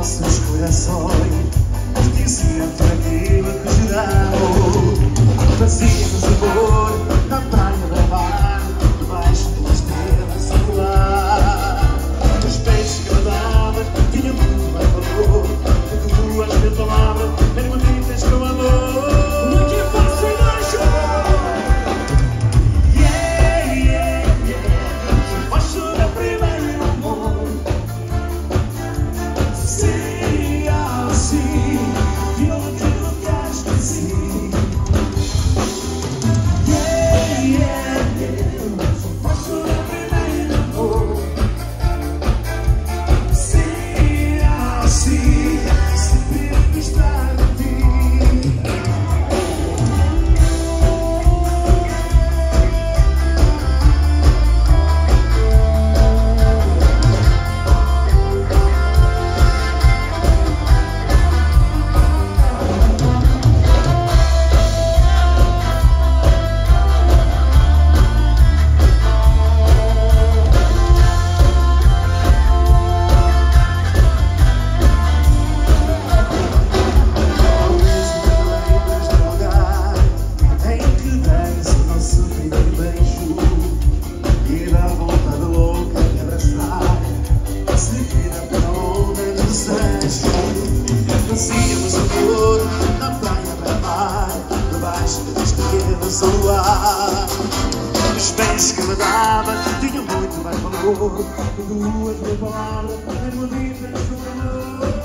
nossos corações diziam tudo aquilo que juramos. Fazíamos amor na praia da mar, debaixo das estrelas a voar. Os beijos que eu dava tinham muito mais valor do que duas mil palavras, mesmo ditas com amor. O que eu faço em nós? Yeah, yeah, yeah. Debaixo da primeira amor. Sim, assim, eu te locaste assim. Yeah, yeah, yeah. Debaixo da primeira amor. Sim, assim, sempre gostar de ti. Fazíamos amor na praia da mar, debaixo das estrelas ao luar. Os beijos que me dava tinham muito mais valor que duas mil palavras, mesmo ditas com amor.